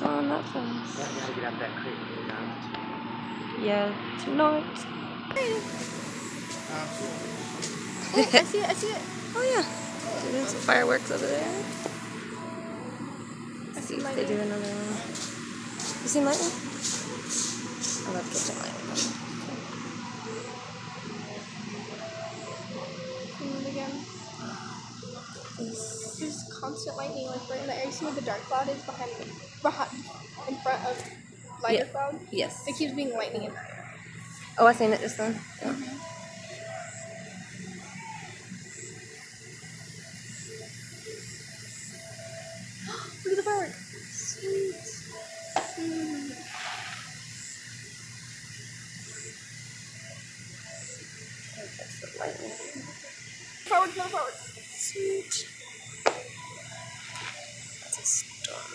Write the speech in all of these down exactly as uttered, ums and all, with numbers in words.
falling that fast. Yeah, you gotta get out that creek. Yeah, tonight. Oh, I see it, I see it. Oh yeah. They're doing some fireworks over there. I see They lightning. do another one. You seen lightning? I love catching lightning. Seen it again. There's constant lightning like right in the area. You see where the dark cloud is behind, behind in front of lighter Yeah. cloud? Yes. There keeps being lightning in that area. Oh, I seen it just then. Yeah. Mm-hmm. Look at the firework. Sweet. Mm. Catch the lightning. Firework, no firework. Sweet. That's a storm.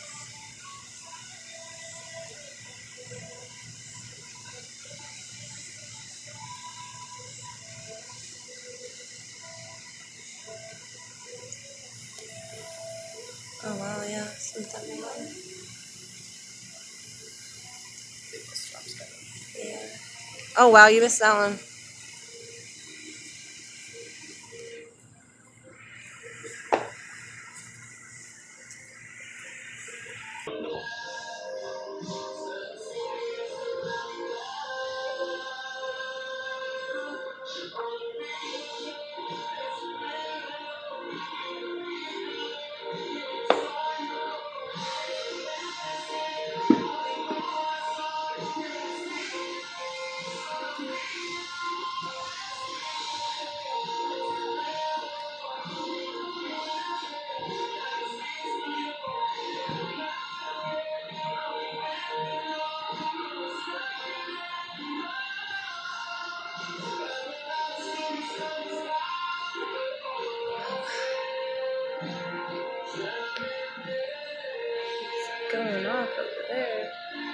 Oh wow, yeah. Some thunder. Yeah. Oh wow, you missed that one. Going off over there.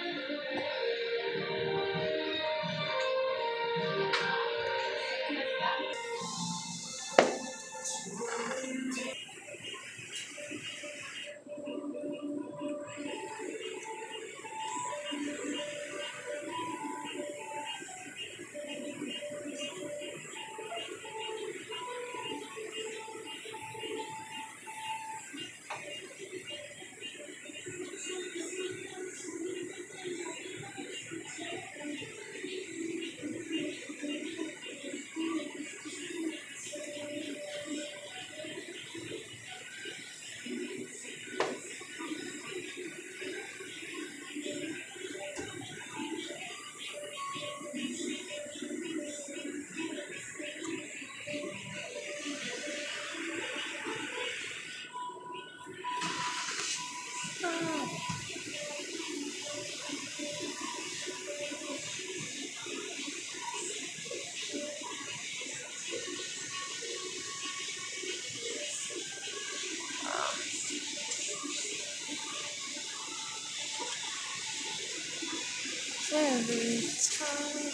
Every time.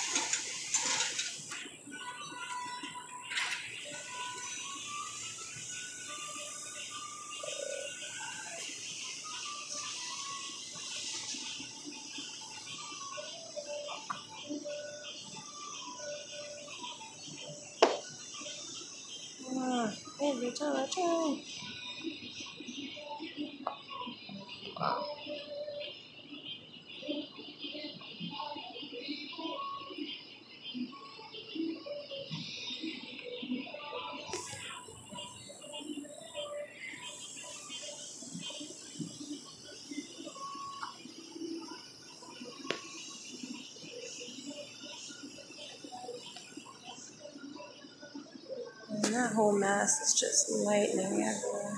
Ah, every time I turn. Wow. And that whole mass is just lightning everywhere.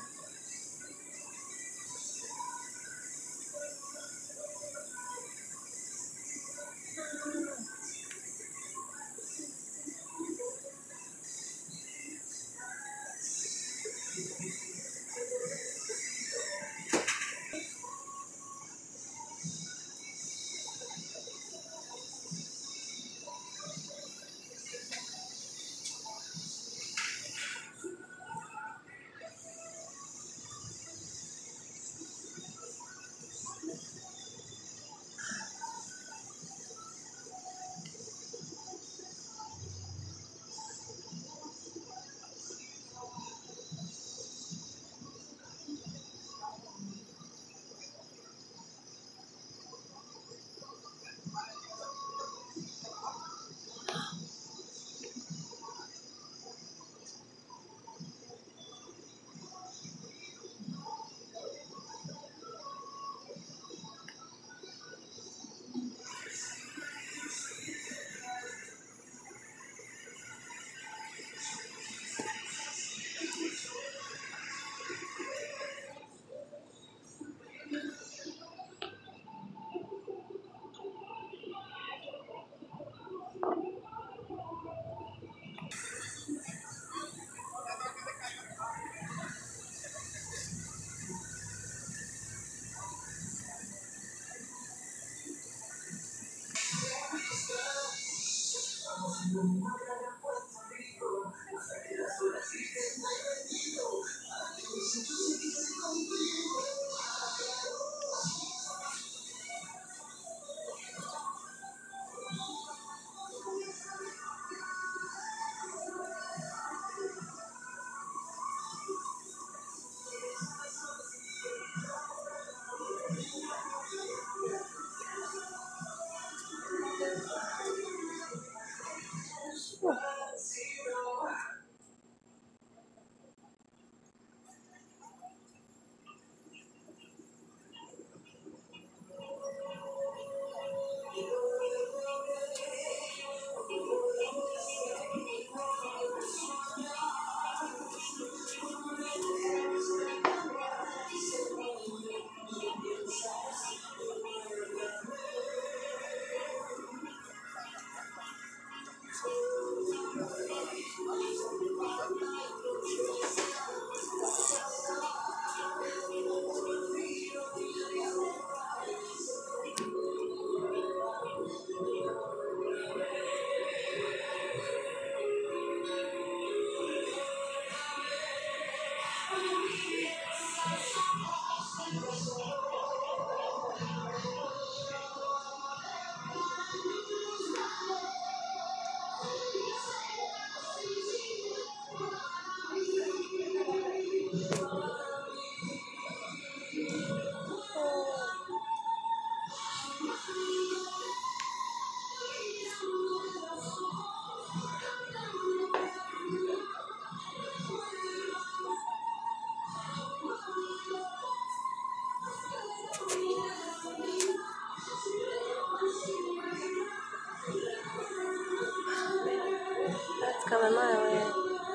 That's coming my way.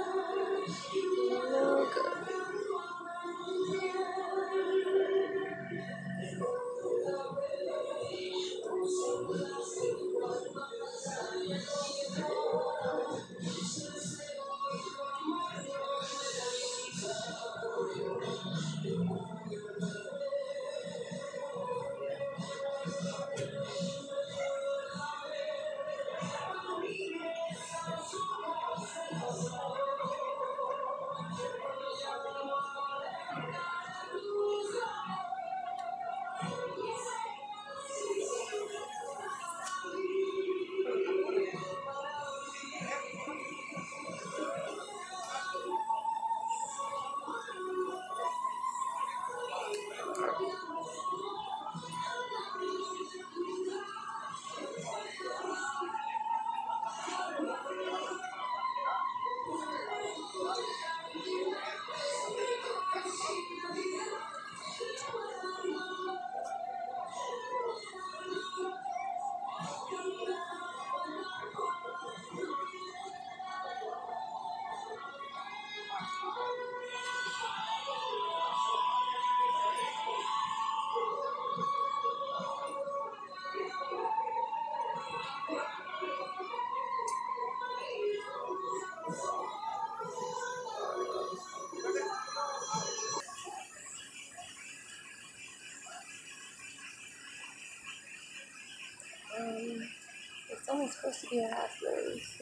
No good. Um, it's only supposed to be a half moon, so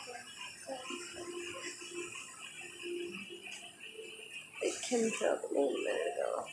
it chemtrailed the moon a minute ago.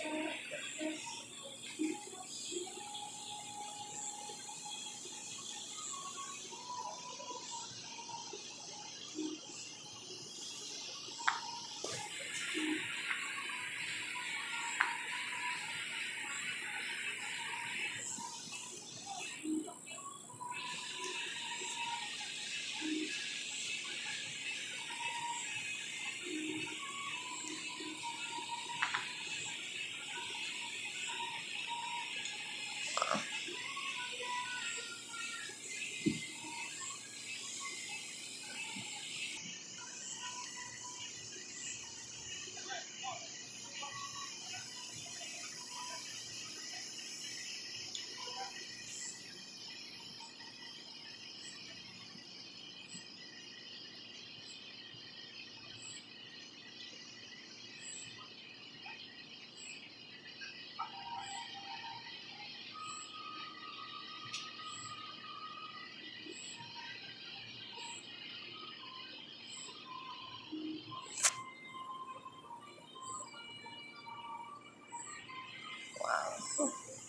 Wow.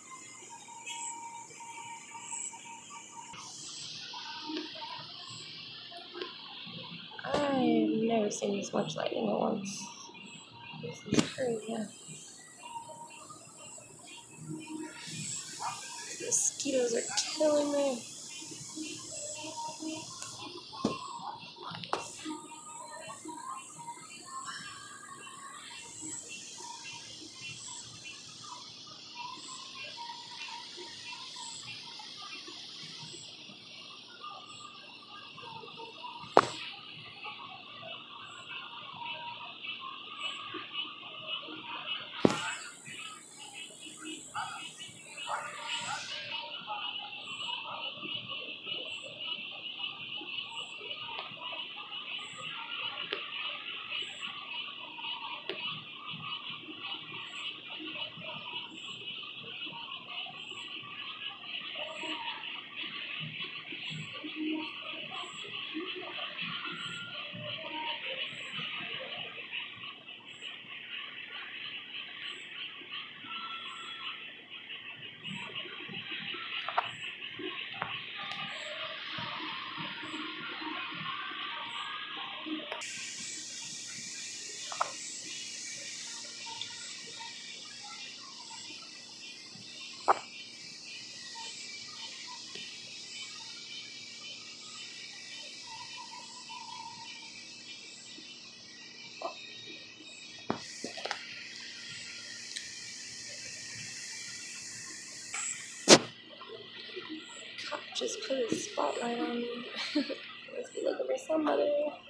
I've never seen this much lightning at once. This is crazy. The mosquitoes are killing me. Just put a spotlight on me. Let's be looking for somebody.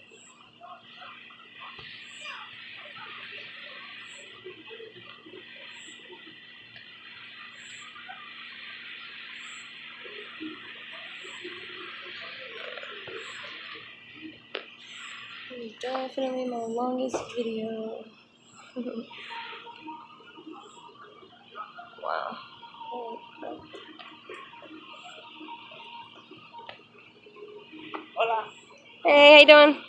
This is definitely my longest video. Wow. Holy crap. Hola. Hey, how you doing?